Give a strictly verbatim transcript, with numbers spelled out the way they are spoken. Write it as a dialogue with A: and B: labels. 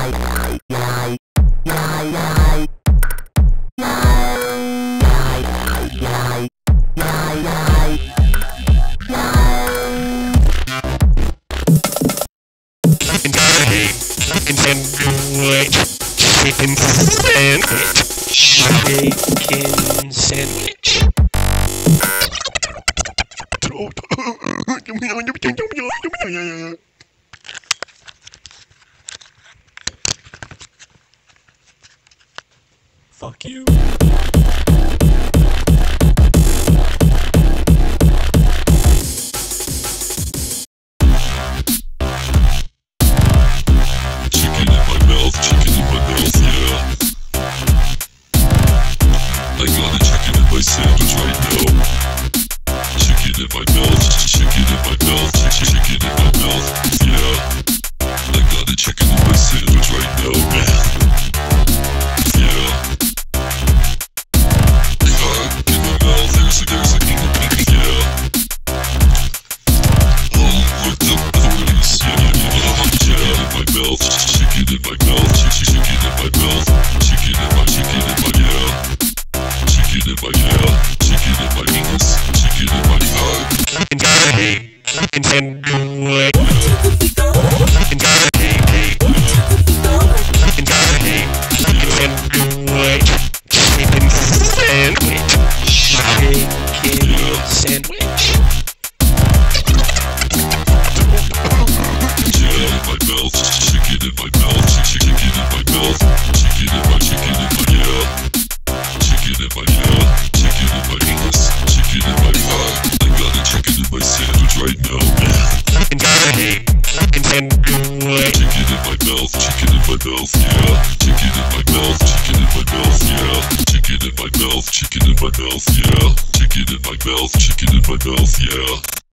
A: Chicken sandwich. Chicken sandwich. Fuck you.
B: Sandwich right now. Chicken in my mouth, chicken in my mouth, chicken in my mouth, yeah. I got a chicken in my sandwich right now, man. Yeah. Uh, in my mouth, there's a, there's a king of pink, yeah. Oh, what the police, yeah, yeah, yeah. Chicken in my mouth, chicken in my mouth, chicken in my mouth, chicken in my, chicken in my, yeah. Chicken in my yeah, chicken in my anus, chicken in my heart.
A: Chicken sandwich. Chicken sandwich. Chicken sandwich. Chicken sandwich. Chicken sandwich. Chicken sandwich. Chicken sandwich.
B: Chicken in my mouth, chicken in my mouth, chicken in my mouth, chicken in my, chicken in my yeah. Chicken in my yeah, chicken in my anus, chicken in my heart. I got a chicken in my sandwich right now, man.
A: Chicken sandwich. Chicken sandwich.
B: Chicken in my mouth, chicken in my mouth, yeah. Chicken in my mouth, chicken in my mouth, yeah. Chicken in my mouth, chicken in my mouth, yeah. Chicken in my mouth, chicken in my mouth, yeah.